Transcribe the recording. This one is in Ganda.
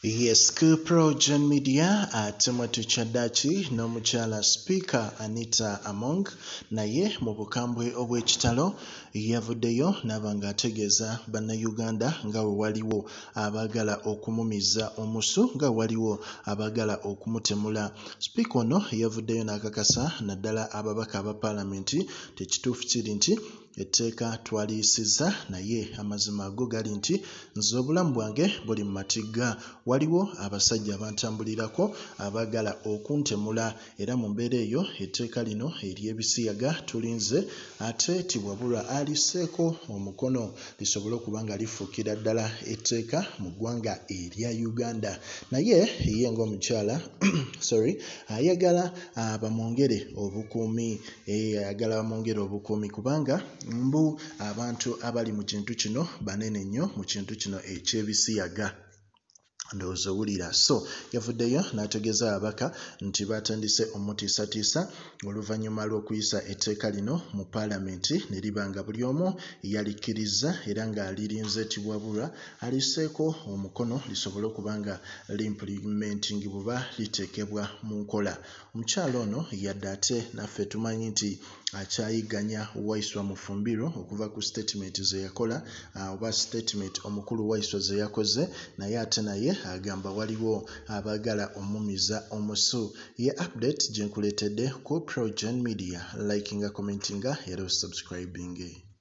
Yes, ku PROJOURN media atemwa tukyaddaaki n'omukyala Speaker Anita Among naye mu bukambwe obw'ekitalo yavuddeyo n'aba ng'ategeeza bannayuganda nga we waliwo abaagala okumumiza omusu nga waliwo abaagala okumutemula. Speaker ono yavuddeyo n'akakasa naddala ababaka aba paalamenti tekituufu kiri nti etteeka twaliyisiza naye amazima ago gali nti nze obulamu bwange buli mu matigga. Waliwo abasajja abantambulirako abaagala okuntemula era mu mbeera eyo etteeka lino eryebisiyaga tulinze ate tiwabulwa aliseeko omukono lisobole okuba nga lifuukira ddala etteeka mu ggwanga erya Uganda. Naye ye ng'omukyala ayagala bamwongere obukuumi kubanga mbu abantu abali mu kintu kino banene nnyo mu kintu kino ekyebisiyaga. Ndowooza owulira. So yavuddeyo n'ategeeza ababaka nti batandise omutiisatiisa oluvannyuma lw'okuyisa etteeka lino mu paalamenti ne liba nga buli omu yalikkiriza era ng'alirinze tiwabulwa aliseeko omukono lisobole okuba nga limplementingibwa liteekebwa mu nkola. Omukyala ono yadde ate naffe tumanyi nti akyayigganya Waiswa Mufumbirwa okuva ku statement ze yakola oba statement omukulu Waiswa ze yakoze naye ate naye agamba waliwo abaagala omumiza omusu. Ye update gye nkuleetedde ku PROJOURN media, likinga, commentinga era subscribing.